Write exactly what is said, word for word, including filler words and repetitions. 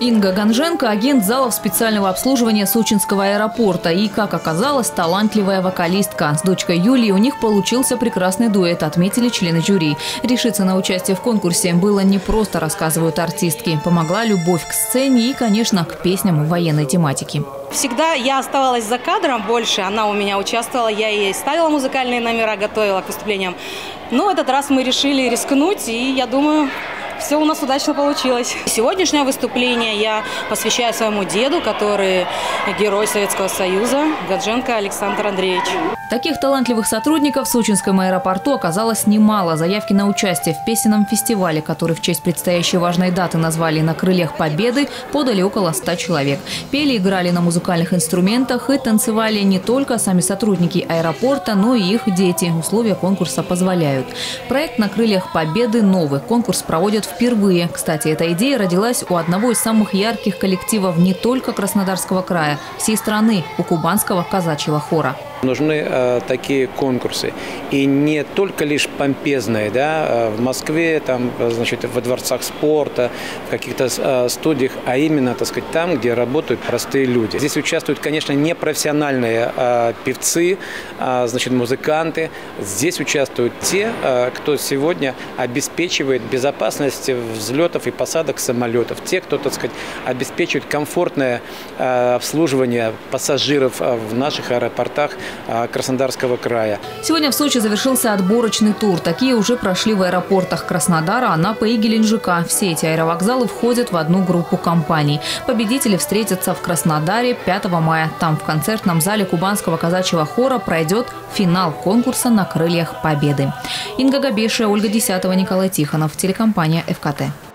Инга Ганженко – агент залов специального обслуживания Сочинского аэропорта и, как оказалось, талантливая вокалистка. С дочкой Юлией у них получился прекрасный дуэт, отметили члены жюри. Решиться на участие в конкурсе было непросто, рассказывают артистки. Помогла любовь к сцене и, конечно, к песням военной тематики. Всегда я оставалась за кадром больше, она у меня участвовала, я ей ставила музыкальные номера, готовила к выступлениям. Но в этот раз мы решили рискнуть, и я думаю, все у нас удачно получилось. Сегодняшнее выступление я посвящаю своему деду, который герой Советского Союза, Ганженко Александр Андреевич. Таких талантливых сотрудников в Сочинском аэропорту оказалось немало. Заявки на участие в песенном фестивале, который в честь предстоящей важной даты назвали «На крыльях победы», подали около ста человек. Пели, играли на музыкальных инструментах и танцевали не только сами сотрудники аэропорта, но и их дети. Условия конкурса позволяют. Проект «На крыльях победы» новый. Конкурс проводят впервые. Кстати, эта идея родилась у одного из самых ярких коллективов не только Краснодарского края, всей страны, у кубанского казачьего хора. Нужны э, такие конкурсы. И не только лишь помпезные, да, в Москве, там, значит, во дворцах спорта, в каких-то э, студиях, а именно, так сказать, там, где работают простые люди. Здесь участвуют, конечно, не профессиональные э, певцы, э, значит, музыканты. Здесь участвуют те, э, кто сегодня обеспечивает безопасность взлетов и посадок самолетов. Те, кто, так сказать, обеспечивает комфортное э, обслуживание пассажиров э, в наших аэропортах Краснодарского края. Сегодня в Сочи завершился отборочный тур. Такие уже прошли в аэропортах Краснодара, Анапы и Геленджика. Все эти аэровокзалы входят в одну группу компаний. Победители встретятся в Краснодаре пятого мая. Там в концертном зале кубанского казачьего хора пройдет финал конкурса «На крыльях победы». Инга Габешия, Ольга Десятова, Николай Тихонов. Телекомпания эф ка тэ.